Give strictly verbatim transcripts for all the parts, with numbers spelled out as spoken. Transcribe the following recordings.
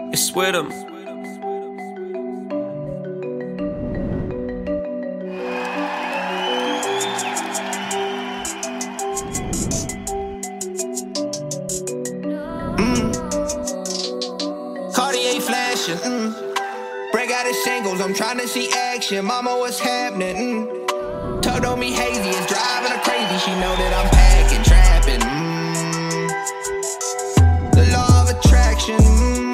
It's with him. Mm. Cartier flashing. Mm. Break out the shingles, I'm trying to see action. Mama, what's happening? Mm. Tugged on me hazy, it's driving her crazy. She know that I'm packing, trapping. Mm. The law of attraction. Mm.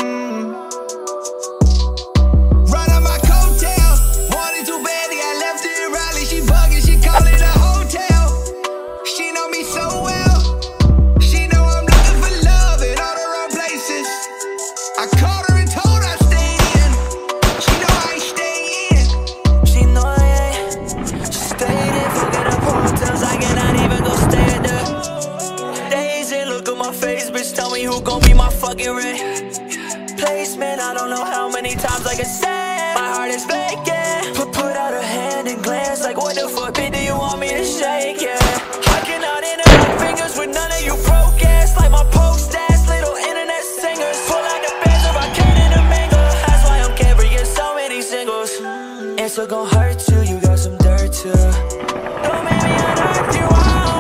Run on my coattail. Wanted too badly, I left it in Raleigh. She bugging, she call it a hotel. She know me so well. She know I'm looking for love in all the wrong places. I called her and told her I stay in. She know I ain't stay in. She know I ain't stayed in. Fucking up hotels, I cannot even go stay at the days and look at my face, bitch. Tell me who gon' be my fucking replacement. I don't know how many times I can say my heart is vacant. Put, put out a hand and glance like, what the fuck, bitch, do you want me to shake? Yeah, I cannot interact fingers with none of you broke ass, like my post ass little internet singers. Pull out the bands if I can in a mingle. That's why I'm carrying so many singles. It's still gon' hurt you, you got some dirt too. Don't make me unearth you.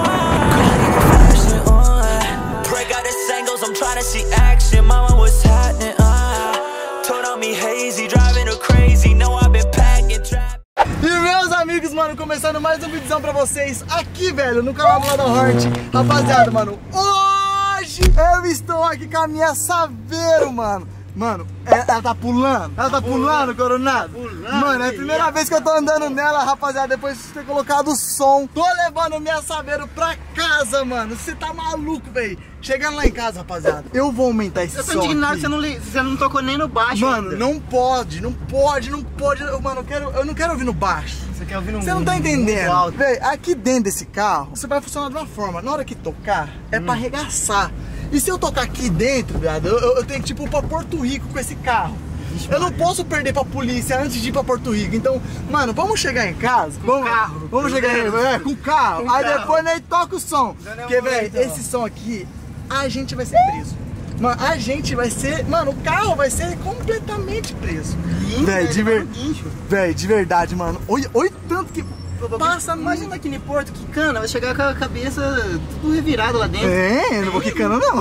Break out the singles, I'm trying to see action. Mama, what's happening? Uh, told on me hazy, driving her crazy. Know I've been packing trap. E meus amigos, mano, começando mais um vídeo pra vocês aqui, velho, no canal do Lado Hort. Rapaziada, mano, hoje eu estou aqui com a minha Saveiro, mano. Mano, ela, ela tá pulando, ela tá pulando, Coronado. Pulando, mano, é a primeira vez que eu tô andando nela, rapaziada, depois de ter colocado o som. Tô levando minha Saveiro pra casa, mano. Você tá maluco, velho. Chegando lá em casa, rapaziada, eu vou aumentar esse som. Eu tô indignado que você não, você não tocou nem no baixo. Mano, ainda. não pode, não pode, não pode. Eu, mano, eu, quero, eu não quero ouvir no baixo. Você quer ouvir no Você não tá entendendo. Véi, Véi, aqui dentro desse carro, você vai funcionar de uma forma. Na hora que tocar, é hum. pra arregaçar. E se eu tocar aqui dentro, viado, eu, eu tenho que tipo ir pra Porto Rico com esse carro. Ixi, eu não posso perder pra polícia antes de ir pra Porto Rico. Então, mano, vamos chegar em casa. Com vamos, carro. Vamos chegar em, é, com o carro. Com aí carro. Depois nem toca o som. Já Porque, velho, esse som aqui, a gente vai ser preso. Mano, a gente vai ser. Mano, o carro vai ser completamente preso. Véi, de, ver... véi, de verdade, mano. Olha, olha tanto que. Passa, imagina aqui em Porto, quicando, vai chegar com a cabeça tudo revirado lá dentro. É, não vou quicando não.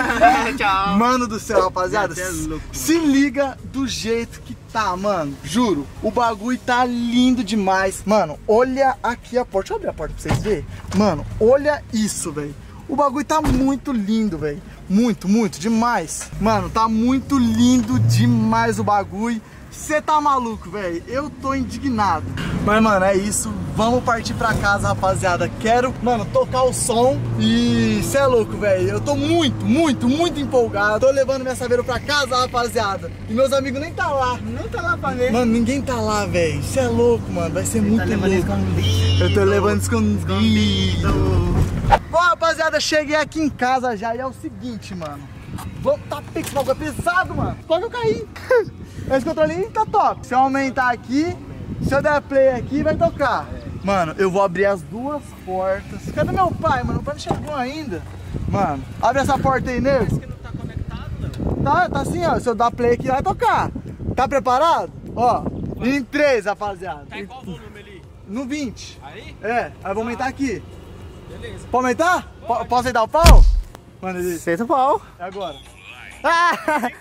Tchau. Mano do céu, rapaziada, é louco, se liga do jeito que tá, mano. Juro, o bagulho tá lindo demais. Mano, olha aqui a porta. Deixa eu abrir a porta pra vocês verem. Mano, olha isso, velho. O bagulho tá muito lindo, velho. Muito, muito, demais. Mano, tá muito lindo demais o bagulho. Você tá maluco, velho? Eu tô indignado. Mas, mano, é isso. Vamos partir pra casa, rapaziada. Quero, mano, tocar o som. E cê é louco, velho. Eu tô muito, muito, muito empolgado. Tô levando minha Saveiro pra casa, rapaziada. E meus amigos nem tá lá. Nem tá lá pra ver. Mano, ninguém tá lá, velho. Cê é louco, mano. Vai ser muito tá levando louco. Escondido. Eu tô levando escondido. escondido. Bom, rapaziada, cheguei aqui em casa já. E é o seguinte, mano. Vamos, tá esse bagulho é pesado, mano. Toca o carrinho. Esse controlinho tá top. Se eu aumentar aqui, se eu der play aqui, vai tocar. Mano, eu vou abrir as duas portas. Cadê meu pai, mano? Meu pai não chegou ainda. Mano, abre essa porta aí, nego. Parece que não tá conectado, não? Tá, tá assim, ó. Se eu dar play aqui, vai tocar. Tá preparado? Ó, em três, rapaziada. Tá em qual volume ali? No vinte. Aí? É, aí eu vou aumentar aqui. Beleza. Pode aumentar? Pode. Posso dar o pau? Mano, senta o pau. É agora. Ah,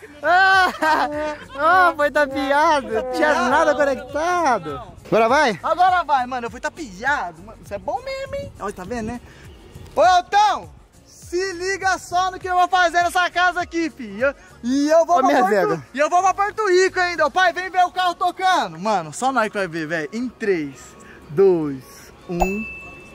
ah, oh, foi tapeado, não tinha nada conectado. Agora vai? Agora vai, mano, eu fui tapeado. Mano, isso é bom mesmo, hein? Olha, tá vendo, né? Ô, Elton, se liga só no que eu vou fazer nessa casa aqui, filho. E eu vou Ô, pra minha Porto... velha. E eu vou pra Porto Rico ainda. O pai, vem ver o carro tocando. Mano, só nós que vai ver, velho. Em três, dois, um.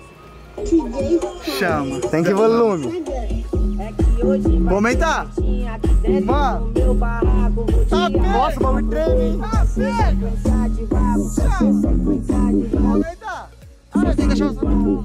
Chama. Tem que volume. Vou aumentar. Mano, tá pega. Nossa, o bagulho treme, hein? Tá pega. Chama. Vou aumentar. Ah, tem que deixar o som.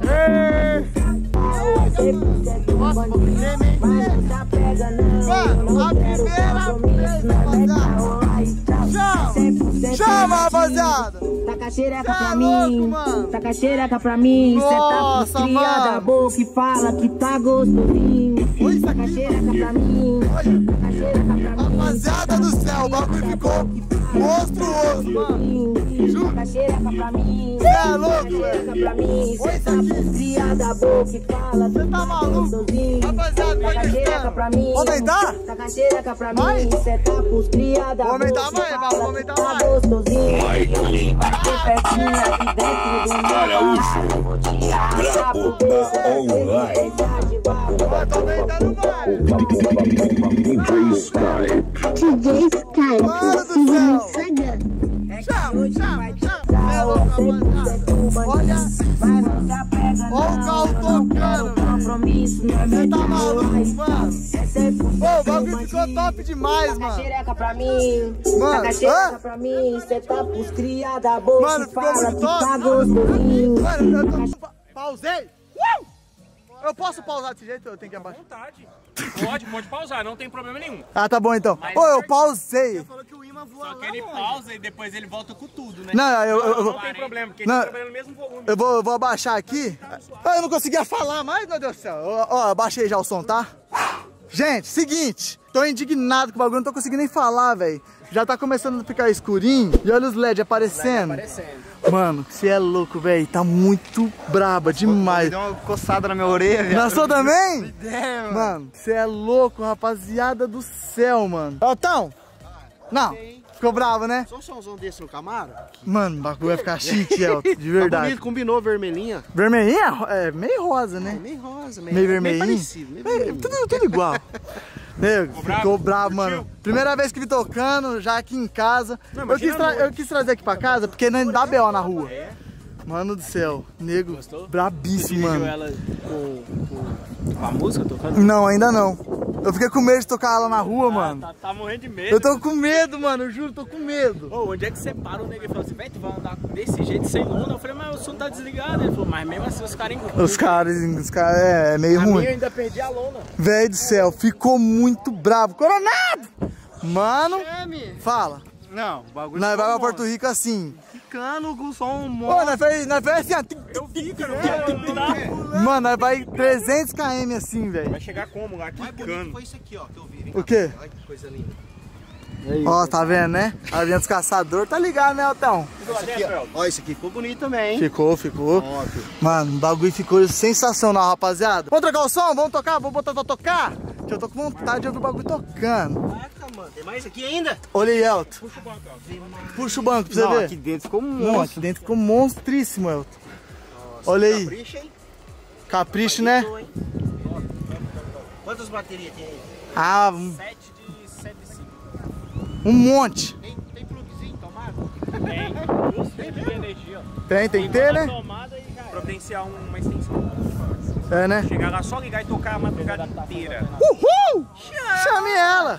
Nossa, o bagulho treme, hein? Mano, a primeira vez, rapaziada. Chama. Chama, rapaziada. Taca xereca pra mim, taca xereca pra mim. Cê tá frustrada, boca que fala que tá gostosinho. Taca xereca pra mim, taca xereca pra mim. Rapaziada do céu, bagulho ficou monstruoso, mano. Juro. Taca xereca pra mim. Você é louco, velho. Pra mim. Olha Cê isso tá aqui. fria da boca e fala. Você tá maluco? Rapaziada, vai Taca xereca pra gritando. mim. Vamos aumentar? Taca xereca pra Mais? mim. Cê tá pros cria da Vou boca aumentar e mais, fala. vamos aumentar Tá mais. gostosinho. Tem festinha aqui dentro do meu Araújo, Brabo Online. Ó, tô aumentando mais. D J Sky. D J Sky. Mano do Siga no céu. Instagram. Chama, chama, chama. Você é louco, rapaziada. Olha, olha o carro tocando, velho. Você tá maluco, mano. Pô, o bagulho ficou top demais, mano. Xereca pra mim, Mano, taca xereca hã? pra mim, cê tá pros cria da boca Mano, e ficou fala muito que top. tá gostosinho. Mano, eu tô... pa- pausei. Uh! Eu posso pausar desse jeito ou eu tenho que abaixar? Vontade. Pode, pode pausar, não tem problema nenhum. Ah, tá bom então. Ô, eu pausei. Falou que o imã voa Só lá que ele longe. pausa e depois ele volta com tudo, né? Não, eu, eu, Não, eu, não tem problema, porque Não. ele tá trabalhando no mesmo volume. eu vou, eu vou abaixar aqui. Ah, eu não conseguia falar mais, meu Deus do céu. Ó, ó, abaixei já o som, tá? Gente, seguinte. Tô indignado com o bagulho, não tô conseguindo nem falar, velho. Já tá começando a ficar escurinho. E olha os L E D aparecendo. Mano, você é louco, velho. Tá muito braba demais. Deu uma coçada na minha orelha, velho. Na sua também? É, mano. Mano, você é louco, rapaziada do céu, mano. Otão! Não, ficou bravo, né? Só um somzão desse no Camaro. Mano, o bagulho vai ficar chique, Elton, de Tá verdade. bonito, combinou vermelhinha. Vermelhinha? É meio rosa, né? Meio rosa, meio, Meio vermelhinho? Meio parecido, meio Meio- vermelhinho. tudo, tudo igual. Nego, ficou bravo? bravo, mano. Curtiu? Primeira vez que vi tocando, já aqui em casa. Não, eu, imagina quis tra- a noite. eu quis trazer aqui pra casa, porque não dá B O na rua. Mano do céu, nego, Gostou? brabíssimo, Dirigiu mano. ela com, com, com a música tocando? Não, ainda não. Eu fiquei com medo de tocar ela na rua, mano. Tá, tá morrendo de medo. Eu tô com medo, mano, eu juro, tô com medo. Ô, onde é que você para o nego e fala assim, velho, tu vai andar desse jeito sem lona? Eu falei, mas o som tá desligado. Ele falou, mas mesmo assim os caras encontram. Os caras, os caras, é, é meio A ruim. minha eu ainda perdi a lona. Velho do céu, ficou muito bravo. Coronado! Mano, fala. Não, o bagulho Nós vai ficou pra Porto Rico assim. ficando com som Ô, monstro. nós vai, nós vai assim, ó. Eu vi, cara. Não dá. Mano, nós vai trezentos quilômetros assim, velho. Vai chegar como lá? Quicando. Foi isso aqui, ó, que eu vi. Vem O cá. quê? Olha que coisa linda. Ó, tá vendo, né? A linha dos caçadores, tá ligado, né, Otão? Isso aqui, ó. Ó, isso aqui ficou bonito também, hein? Ficou, ficou. Top. Mano, o bagulho ficou sensacional, rapaziada. Vamos trocar o som? Vamos tocar? Vamos botar pra tocar? Que eu tô com vontade de ouvir o bagulho tocando. Caraca, mano. Tem mais aqui ainda? Olha aí, Elton. Puxa o banco pra você Não, ver. aqui dentro ficou Não, monstro. aqui dentro ficou monstríssimo, Elton. Olha aí. Capricha, hein? Capricho, né? Caprichou, hein? Quantas baterias tem aí? Ah, um, sete de cento e cinco. um monte. Tem, tem plugzinho tomado? Tem. Duas fontes de energia. Tem, tem que ter, né? Tomada e já era. Providenciar uma extensão. É, né? Chegar lá só ligar e tocar a madrugada inteira. Uhul! Chame ela!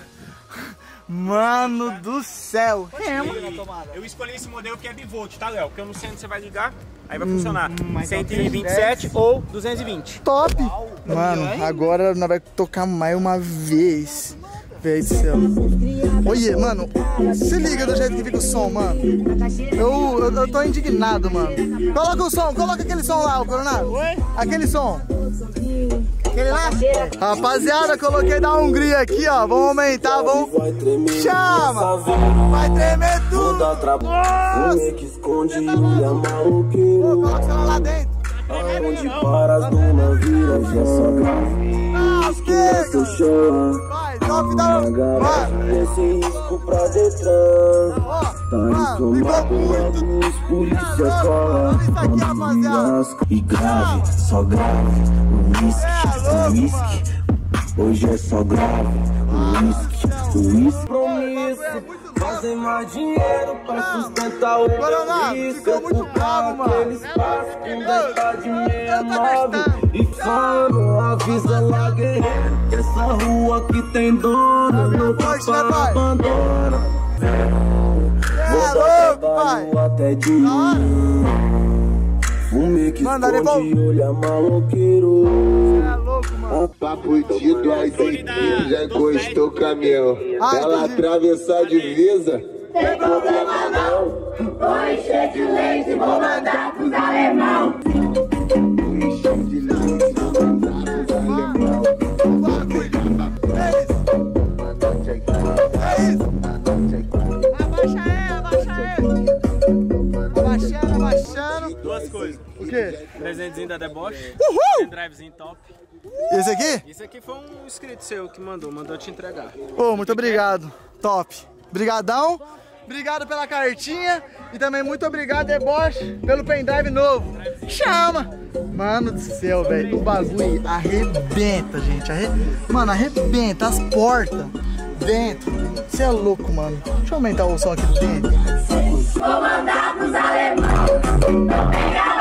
Mano do céu! Eu escolhi esse modelo que é bivolt, tá, Léo? Porque eu não sei onde você vai ligar, aí vai funcionar cento e vinte e sete ou duzentos e vinte. Top! Mano, agora nós vamos tocar mais uma vez. Véi do céu. Olha, mano, se liga do jeito que fica o som, mano. Eu, eu, eu tô indignado, mano. Coloca o som, coloca aquele som lá, o Coronado. Aquele som. Aquele lá. Rapaziada, coloquei da Hungria aqui, ó. Vamos aumentar, vamos. Chama! Vai tremer tudo! Nossa! Pô, coloca o celular lá dentro. Onde para as dunas vira já só grave. Ah, Tu chega! chama Vai, top da... a garagem Mano, desse risco pra Detran. ó, Tá mano, ficou estomado muito... luz, polícia Olha cola. isso aqui, rapaziada. E grave, só grave. O whisky, É o louco, whisky. Hoje é só grave. O whisky, o whisky. Promisso. Fazer mais dinheiro pra sustentar o Coronado, meu ficou muito bravo, mano. Aquele espaço com dez de meia nove. E fama, avisa lá, guerreiro, que essa rua aqui tem dono. Não tá Forte, né, pra pai? abandona. Vou É dar louco, pai. trabalho até de Fumê que Manda, esconde olha maloqueiro. É louco, mano. Papo de dois em já encostou o caminhão. Ah, Ela entendi. atravessar a divisa. Tem problema não. Tô encher de laser, vou mandar pros alemão. O bagulho. É isso. É isso. quê? Presentezinho da Deboche. Uhul! Pendrivezinho top. Esse aqui? Isso aqui foi um inscrito seu que mandou, mandou te entregar. Ô, oh, muito obrigado. Top. Obrigadão. Obrigado pela cartinha. E também muito obrigado, Deboche, pelo pendrive novo. Chama! Mano do céu, velho. O bagulho arrebenta, gente. Arre... Mano, arrebenta as portas dentro. Você é louco, mano. Deixa eu aumentar o som aqui dentro. Vou mandar pros alemães. Não pega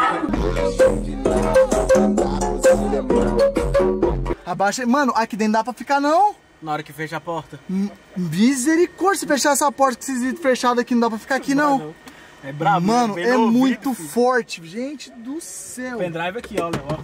Abaixa. Mano, aqui dentro dá pra ficar, não? Na hora que fecha a porta. Misericórdia, se fechar essa porta que vocês viram fechada aqui, não dá pra ficar aqui, não. não. É brabo, mano, né? é ouvido, muito filho. forte. Gente do céu. Pendrive aqui, ó, ó.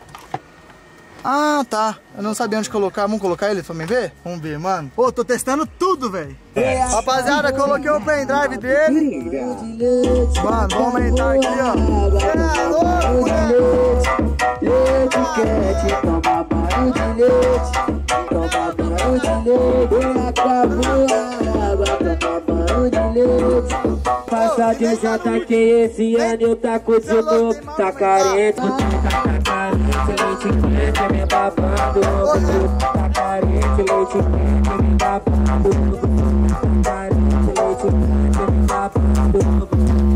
Ah, tá. Eu não sabia onde colocar. Vamos colocar ele pra mim ver? Vamos ver, mano. Ô, tô testando tudo, velho. Rapaziada, coloquei o pendrive dele. Mano, vamos aumentar aqui, ó. É louco, né? Leite quente, toma banho de leite. Toma banho de leite. Acabou a água, toma banho de leite. Passa de janta que esse ano eu tá com de novo. Tá carente, tá carente, leite quente, me babando. Tá carente, leite quente, me babando. Tá carente, leite quente, me babando.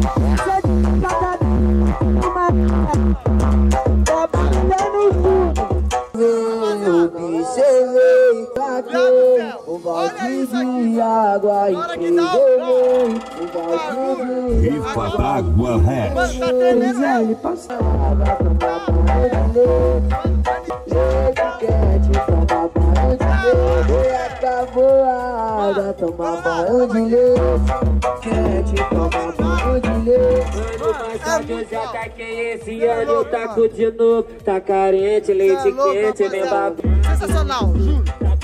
Observei pra quem o balde de água e o balde de Rifa d'água Rex. ele passava com banho de leite. Leite quente, toma banho de leite. E acabou a água, toma banho de leite. Quente, toma banho de leite. Já tá que esse ano eu tá com de novo. Tá carente, leite quente, me babando. Sensacional, juro.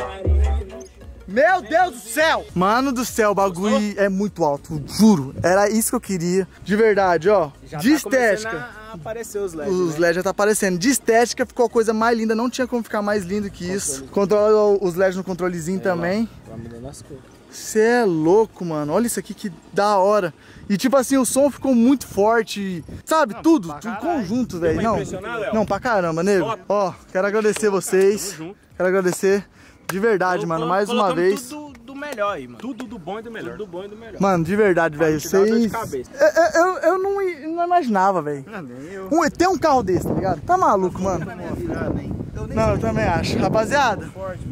Meu Deus do céu! Mano do céu, o bagulho é muito alto, juro. Era isso que eu queria. De verdade, ó. Já de tá estética. A aparecer os L E Ds. Os né? L E Ds já tá aparecendo. De estética ficou a coisa mais linda. Não tinha como ficar mais lindo que isso. Controla os L E Ds no controlezinho é, também. Vai mudando as cores. Você é louco, mano. Olha isso aqui que da hora. E tipo assim, o som ficou muito forte. Sabe, não, tudo, tudo conjunto, velho. Não, não, pra caramba, nego. Ó, quero agradecer vocês. Quero agradecer de verdade, eu, mano, mais uma vez. Tudo do melhor aí, mano. Tudo do bom e do melhor. Tudo do bom e do melhor. Mano, de verdade, velho. Vocês. Eu, eu, eu não, não imaginava, velho. Um, ter um carro desse, tá ligado? Tá maluco, mano. Não, eu também acho. Rapaziada.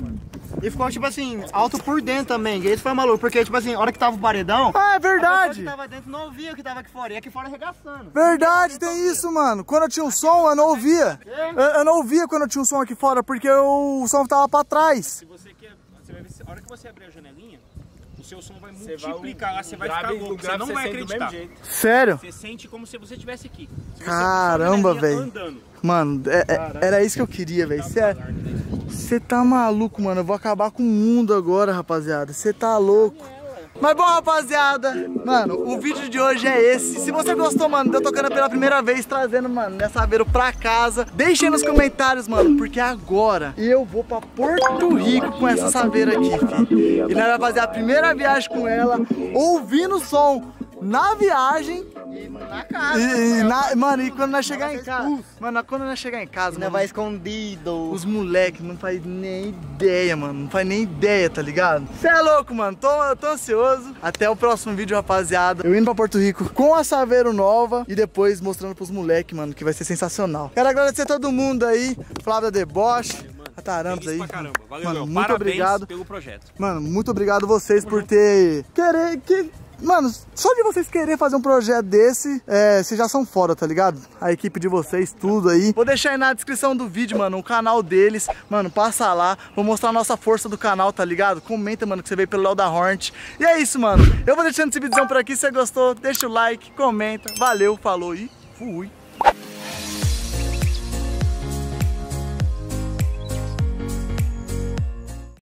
E ficou, tipo assim, alto por dentro também. Esse foi maluco, porque, tipo assim, a hora que tava o paredão... Ah, é verdade! A que tava dentro não ouvia o que tava aqui fora, e aqui fora arregaçando. Verdade, tem isso, mano. Quando eu tinha um som, eu não ouvia. Eu, eu não ouvia quando eu tinha um som aqui fora, porque o som tava pra trás. Se você quer... Você vai ver, a hora que você abrir a janelinha, o seu som vai multiplicar lá, você vai ficar louco, você não vai acreditar. Sério? Você sente como se você estivesse aqui. Caramba, velho. Mano, é, é, era isso que eu queria, velho. Você tá maluco, mano. Eu vou acabar com o mundo agora, rapaziada. Você tá louco. Mas bom, rapaziada, mano, o vídeo de hoje é esse. Se você gostou, mano, de eu tocando pela primeira vez, trazendo, mano, minha Saveiro pra casa, deixa aí nos comentários, mano, porque agora eu vou pra Porto Rico com essa Saveiro aqui, filho. E nós vamos fazer a primeira viagem com ela, ouvindo o som na viagem e na casa. E, e na, mano, e quando nós chegar em casa, mano, quando nós chegar em casa, ainda vai escondido. Os moleques não faz nem ideia, mano, não faz nem ideia, tá ligado? Você é louco, mano, tô, tô ansioso. Até o próximo vídeo, rapaziada. Eu indo pra Porto Rico com a Saveiro nova e depois mostrando pros moleques, mano, que vai ser sensacional. Quero agradecer a todo mundo aí, Flávia Deboche, a Tarambos aí. Valeu, mano, muito parabéns obrigado pelo projeto. Mano, muito obrigado vocês por ter querer que Mano, só de vocês quererem fazer um projeto desse, é, vocês já são foda, tá ligado? A equipe de vocês, tudo aí. Vou deixar aí na descrição do vídeo, mano, o canal deles. Mano, passa lá. Vou mostrar a nossa força do canal, tá ligado? Comenta, mano, que você veio pelo Léo da Hornet. E é isso, mano. Eu vou deixando esse vídeo por aqui. Se você gostou, deixa o like, comenta. Valeu, falou e fui.